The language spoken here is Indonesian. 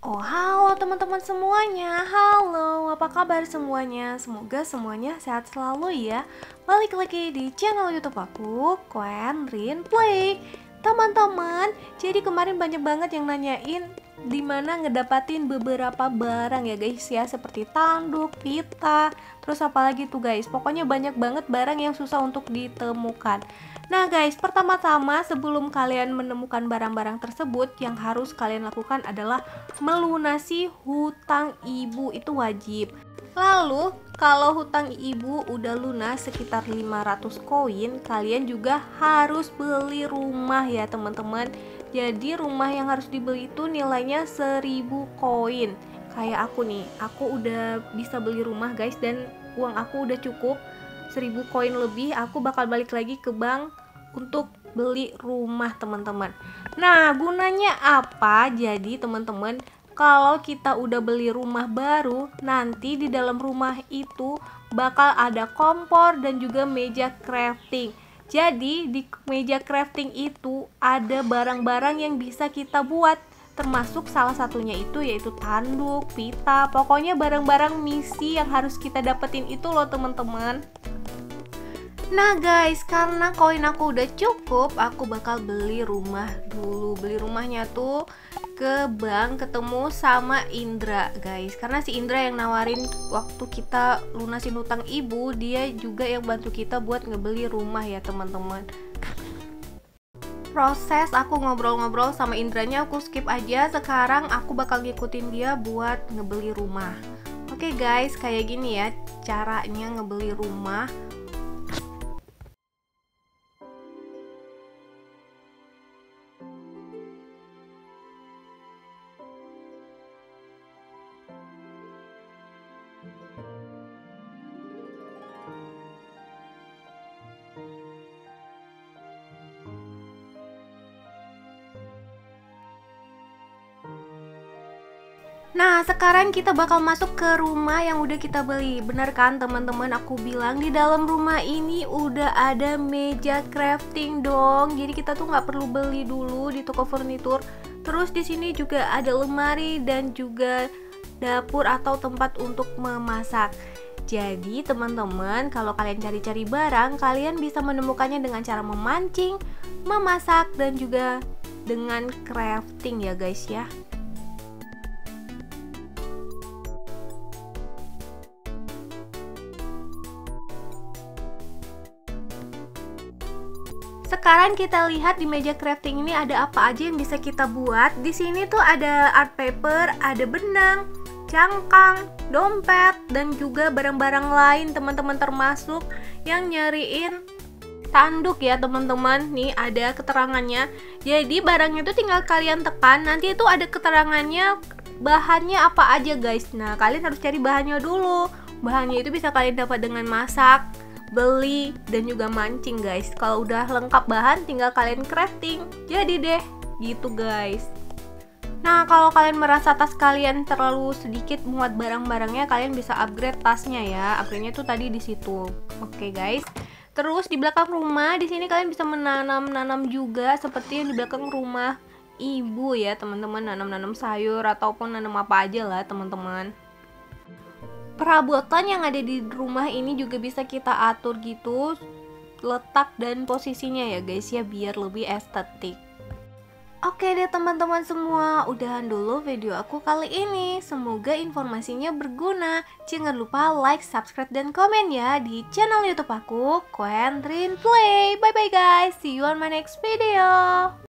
Oh, halo teman-teman semuanya. Halo, apa kabar semuanya? Semoga semuanya sehat selalu ya. Balik lagi di channel YouTube aku, Quen Rin Play. Teman-teman, jadi kemarin banyak banget yang nanyain dimana ngedapatin beberapa barang ya guys ya, seperti tanduk, pita, terus apalagi tuh guys. Pokoknya banyak banget barang yang susah untuk ditemukan. Nah guys, pertama-tama sebelum kalian menemukan barang-barang tersebut, yang harus kalian lakukan adalah melunasi hutang ibu, itu wajib. Lalu kalau hutang ibu udah lunas sekitar 500 koin, kalian juga harus beli rumah ya teman-teman. Jadi rumah yang harus dibeli itu nilainya 1000 koin. Kayak aku nih, aku udah bisa beli rumah guys, dan uang aku udah cukup 1000 koin lebih. Aku bakal balik lagi ke bank untuk beli rumah teman-teman. Nah, gunanya apa? Jadi teman-teman, kalau kita udah beli rumah baru, nanti di dalam rumah itu bakal ada kompor dan juga meja crafting. Jadi di meja crafting itu ada barang-barang yang bisa kita buat, termasuk salah satunya itu yaitu tanduk, pita, pokoknya barang-barang misi yang harus kita dapetin itu loh teman-teman. Nah guys, karena koin aku udah cukup, aku bakal beli rumah dulu. Beli rumahnya tuh ke bank, ketemu sama Indra guys. Karena si Indra yang nawarin waktu kita lunasin hutang ibu, dia juga yang bantu kita buat ngebeli rumah ya teman-teman. Proses aku ngobrol-ngobrol sama Indranya aku skip aja. Sekarang aku bakal ngikutin dia buat ngebeli rumah. Oke guys, kayak gini ya caranya ngebeli rumah. Nah, sekarang kita bakal masuk ke rumah yang udah kita beli. Bener kan teman-teman, aku bilang di dalam rumah ini udah ada meja crafting dong. Jadi kita tuh nggak perlu beli dulu di toko furnitur. Terus di sini juga ada lemari dan juga dapur atau tempat untuk memasak. Jadi teman-teman, kalau kalian cari-cari barang, kalian bisa menemukannya dengan cara memancing, memasak, dan juga dengan crafting ya guys ya. Sekarang kita lihat di meja crafting ini ada apa aja yang bisa kita buat. Di sini tuh ada art paper, ada benang, cangkang, dompet, dan juga barang-barang lain teman-teman, termasuk yang nyariin tanduk ya teman-teman. Nih ada keterangannya. Jadi barangnya itu tinggal kalian tekan, nanti itu ada keterangannya bahannya apa aja guys. Nah, kalian harus cari bahannya dulu. Bahannya itu bisa kalian dapat dengan masak, beli, dan juga mancing guys. Kalau udah lengkap bahan, tinggal kalian crafting. Jadi deh, gitu guys. Nah, kalau kalian merasa tas kalian terlalu sedikit muat barang-barangnya, kalian bisa upgrade tasnya ya. Upgrade-nya tuh tadi di situ. Oke guys. Terus di belakang rumah, di sini kalian bisa menanam-nanam juga seperti yang di belakang rumah ibu ya, teman-teman. Nanam-nanam sayur ataupun nanam apa aja lah, teman-teman. Perabotan yang ada di rumah ini juga bisa kita atur gitu letak dan posisinya ya guys ya, biar lebih estetik. Oke deh teman-teman semua, udahan dulu video aku kali ini. Semoga informasinya berguna. Jangan lupa like, subscribe, dan komen ya di channel YouTube aku, Quen Rin Play. Bye bye guys, see you on my next video.